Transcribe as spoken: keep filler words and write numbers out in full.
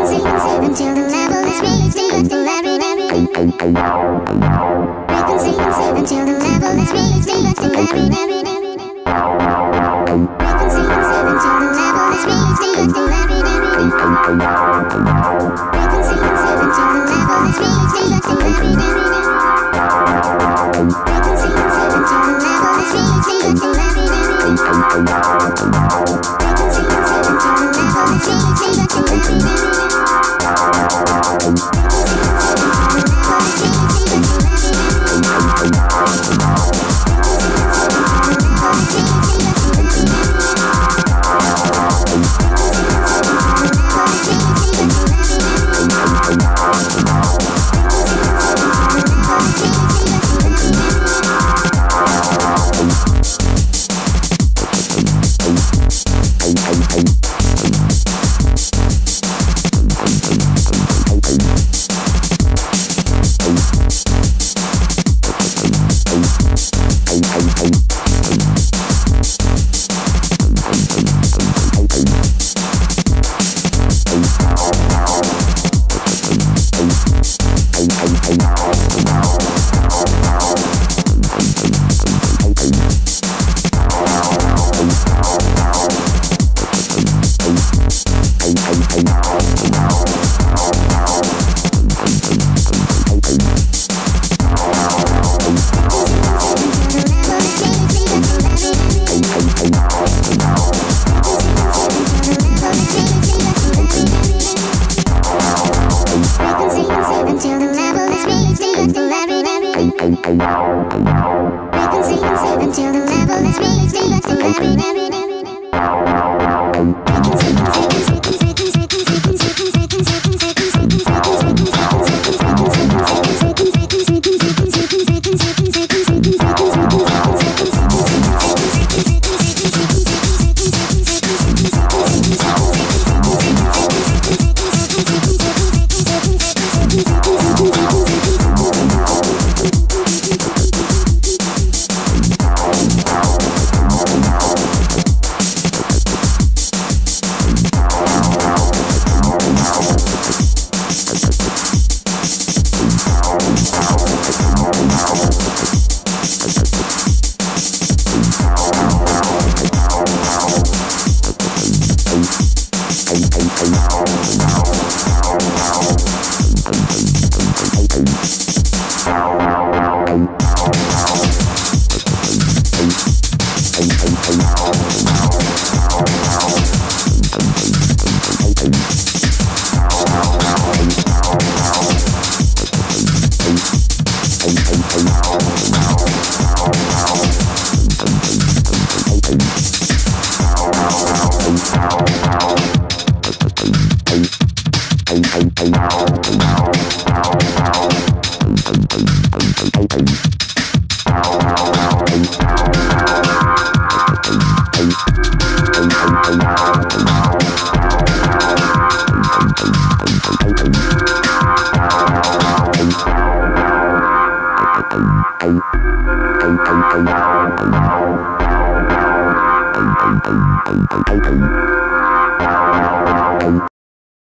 until the level is reached. Electrolyte frequency until the level is reached. Electrolyte frequency until the level is reached. Electrolyte frequency until the level is reached. Electrolyte frequency until the level is reached. Electrolyte frequency until the level is reached.